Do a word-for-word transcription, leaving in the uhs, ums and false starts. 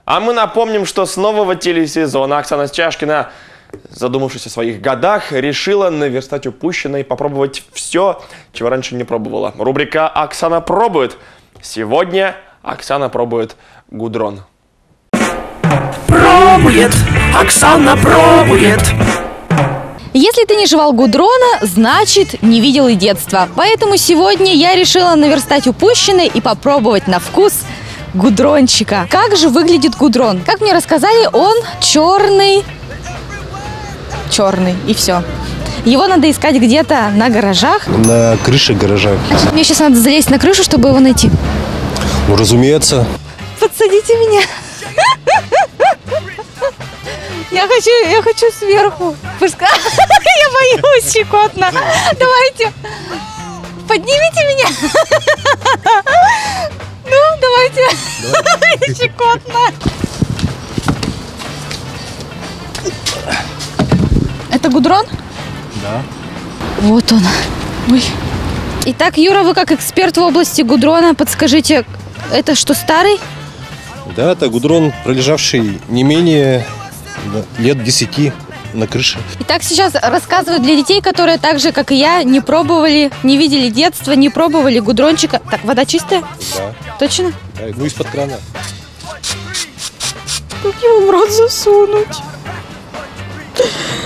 А мы напомним, что с нового телесезона Оксана Чашкина, задумавшись о своих годах, решила наверстать упущенное и попробовать все, чего раньше не пробовала. Рубрика «Оксана пробует». Сегодня Оксана пробует гудрон. Пробует, Оксана пробует. Если ты не жевал гудрона, значит не видел и детства. Поэтому сегодня я решила наверстать упущенное и попробовать на вкус гудрончика. Как же выглядит гудрон? Как мне рассказали, он черный, черный и все. Его надо искать где-то на гаражах. На крыше гаража. Мне сейчас надо залезть на крышу, чтобы его найти. Ну, разумеется. Подсадите меня. Я хочу, я хочу сверху. Пускай. Я боюсь, щекотно. Давайте. Поднимите меня. Ну, давайте. Щекотно. Это гудрон? Да. Вот он. Ой. Итак, Юра, вы как эксперт в области гудрона, подскажите, это что, старый? Да, это гудрон, пролежавший не менее лет десяти на крыше. Итак, сейчас рассказываю для детей, которые так же, как и я, не пробовали, не видели детства, не пробовали гудрончика. Так, вода чистая? Да. Точно? Да, ну, из-под крана. Как его в рот засунуть?